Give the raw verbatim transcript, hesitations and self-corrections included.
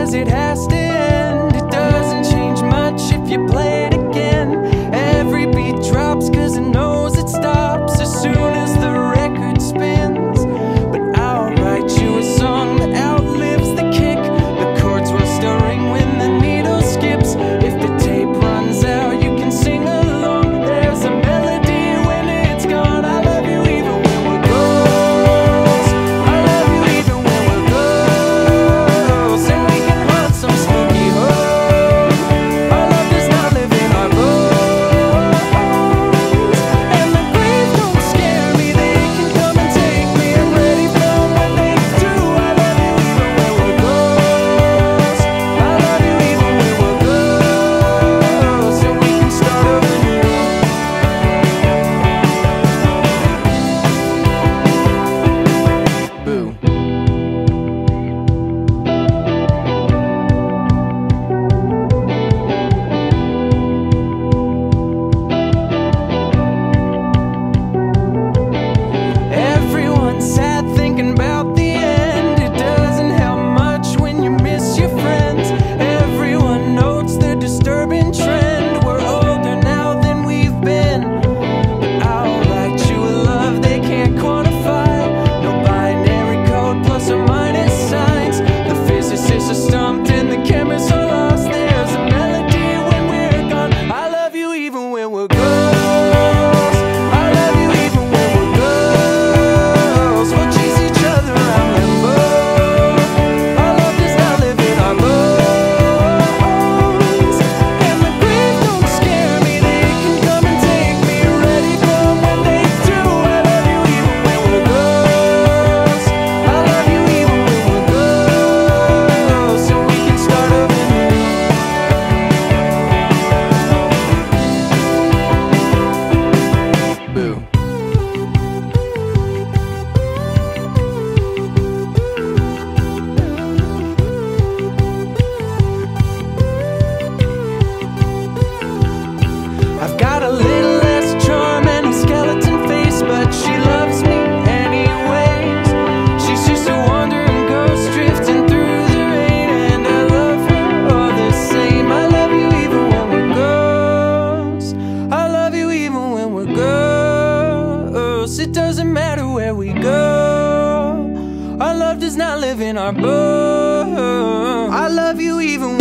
cause it has to end. It doesn't change much if you play it again. Every beat drops cause it knows it stops as soon as the record spins. But I'll write you a song that outlives the kick. The chords will still ring when the needle skips. If the tape runs out you can sing along. There's a melody when it's gone. I love you even when we're ghosts. I love you even when we're ghosts. And we can hunt some spooky hoes. Our love does not live in our bones. And the grave don't scare me. They can come and take me. I'm ready for 'em when they do. I love you even when we're ghosts. I love you even when we're ghosts. And we can start over new. Boo. Everyone's sad thinking about the end. It doesn't help much when you miss your friends. Everyone notes the disturbing trend. We're older now than we've been. But I'll write you a love they can't quantify. No binary code plus or minus signs. The physicists are stumped and the chemists are lost. There's a melody when we're gone. I love you even when we're ghosts. I love you even when we're ghosts. We'll chase each other around limbo. Our love does not live in our bones. And the grave don't scare me. They can come and take me. Ready for 'em when they do. I love you even when we're ghosts. I love you even when we're ghosts. And we can start over new. Boo. I've got a little less charm and a skeleton face, but she loves me anyways. She's just a wandering ghost drifting through the rain, and I love her all the same. I love you even when we're ghosts. I love you even when we're ghosts. It doesn't matter where we go. Our love does not live in our bones. I love you even